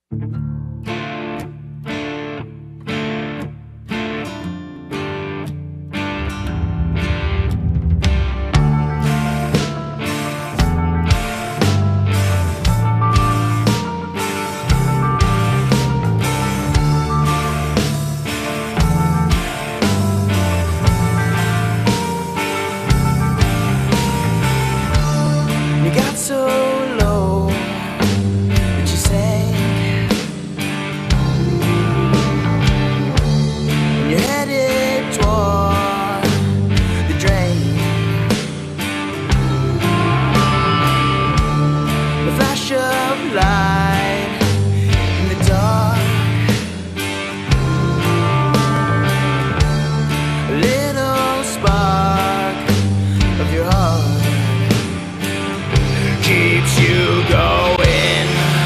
You got so low that you sank, and you're headed toward the drain. The flash of light in the dark, a little spark of your heart keeps you going.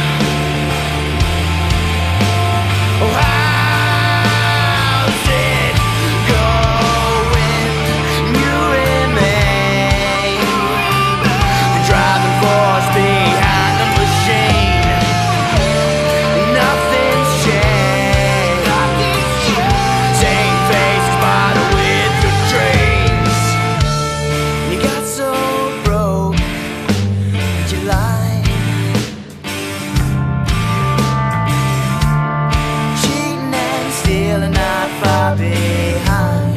Oh, how's it going? You remain the driving force behind the machine. Nothing's changed. Same faces, but with your dreams. You got so broke you lied, cheating and stealing, not far behind.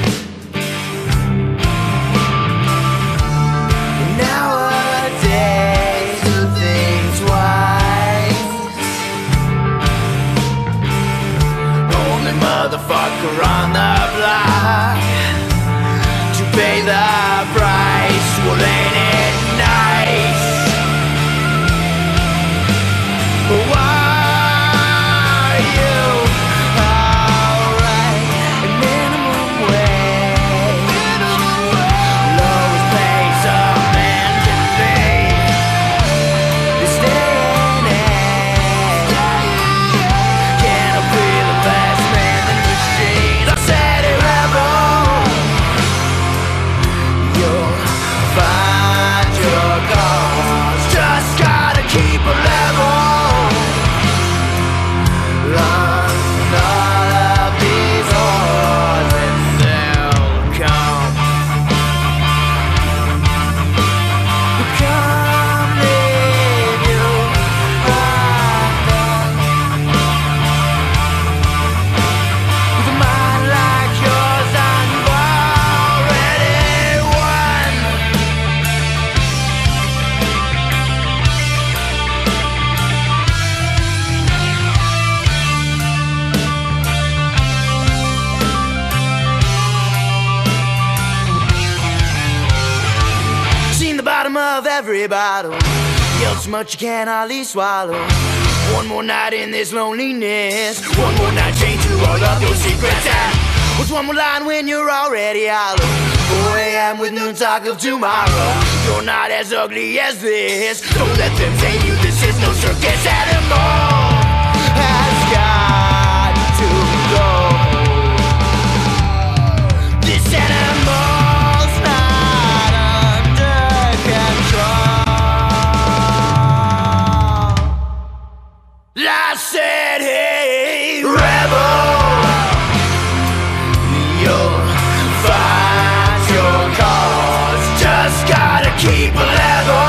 And nowadays you think twice. Only motherfucker on the block to pay the price. Well, ain't it nice? Why are you alright? Minimum wage, lowest place a man can be. This day and age, can't be the best man in the machine. I said it, rebel. You'll find your cause. Just gotta keep a level. Run all of these odds and they'll come. Come leave you undone. With a mind like yours, I've already won. Seen the bottom of every bottle, yelled so much you can't hardly swallow. One more night in this loneliness, one more night chained to all of your secrets. And what's one more line when you're already hollow? 4 a.m. with no talk of tomorrow. You're not as ugly as this. Don't let them tell you this is no circus anymore. Has got to go. This animal's not under control. I said, hey, rebel, you'll find your cause. Just gotta keep a level.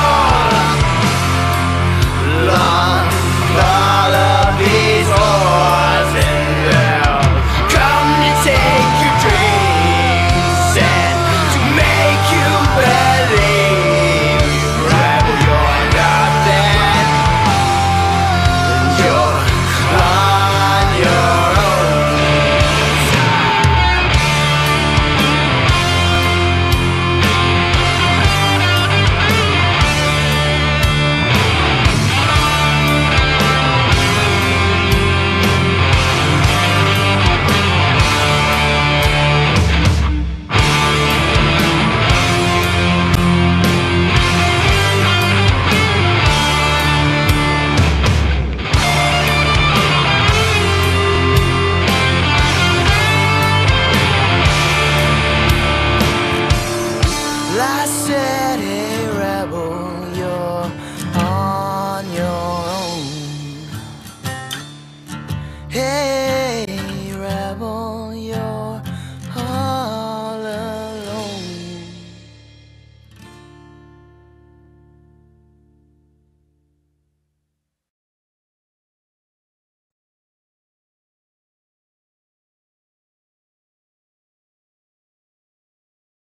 Long all of these wars and they'll come to take your dreams and to make you believe. Rebel, you're nothing. You're Hey.